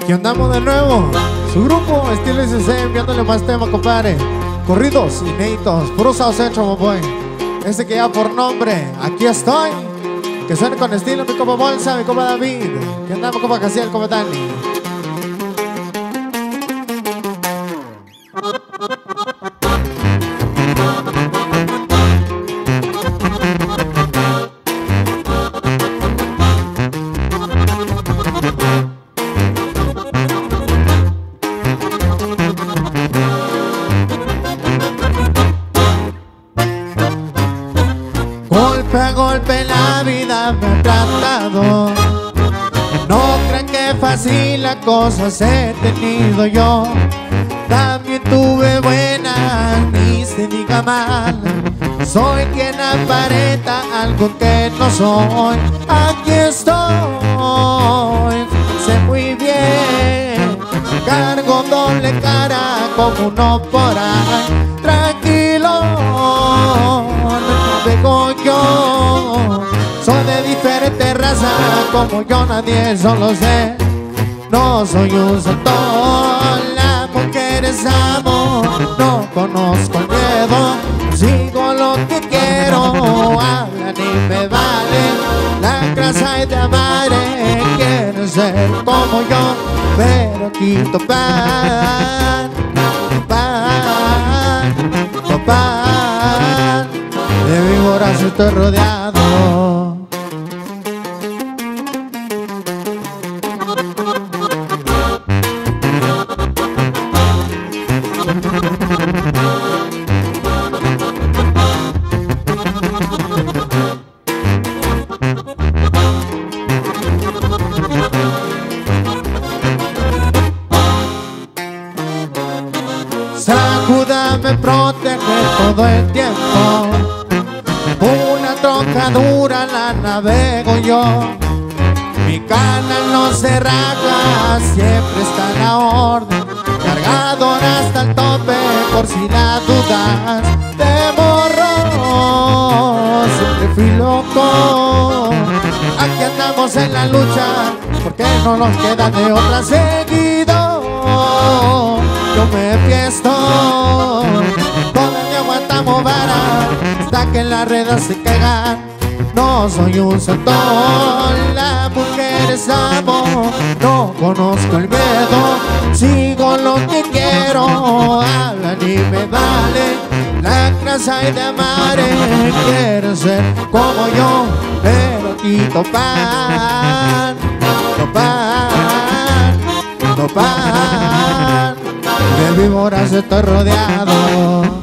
Aquí andamos de nuevo, su grupo Estilo SC enviándole más tema, compadre. Corridos inéditos, puro saucecho, boy. Este que ya por nombre, aquí estoy. Que suene con estilo, mi compa Bolsa, mi compa David. Que andamos, compa Casiel, compa Dani. Golpe a golpe la vida me ha tratado. No crean que fácil las cosas he tenido yo. También tuve buenas, ni se diga mal. Soy quien aparenta algo que no soy. Aquí estoy, sé muy bien. Cargo doble cara como uno por ahí. Tranquilo, vengo yo. Soy de diferente raza, como yo nadie solo sé. No soy un santo, las mujeres amo. No conozco el miedo, sigo lo que quiero. Hablan y me vale la grasa y de amaré. Quieren ser como yo, pero quito pan, pan, pan. De víboras estoy rodeado. Sacuda me protege todo el tiempo. Una troca dura la navego yo. Mi canal no se raja, siempre está a la orden. Cargador hasta el tope por si la dudas. De morro siempre fui loco. Aquí andamos en la lucha, porque no nos queda de otra. Seguido yo me fiesto, todavía aguantamos vara hasta que las redes se caigan. No soy un santo, las mujeres amo. No conozco el miedo, sigo lo que quiero. Hablan y me vale la grasa y de amaré. Quiero ser como yo, pero quito pan, no pan, no pan. De víboras estoy rodeado.